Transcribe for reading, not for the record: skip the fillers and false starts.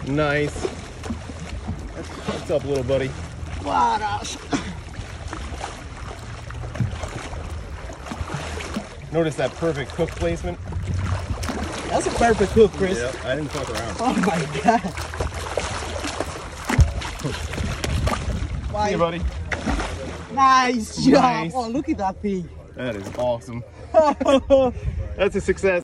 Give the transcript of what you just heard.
Nice. What's up, little buddy? Notice that perfect hook placement? That's a perfect hook, Chris. Yeah, I didn't fuck around. Oh my god. See you, buddy. Nice job. Nice. Oh, look at that thing. That is awesome. That's a success.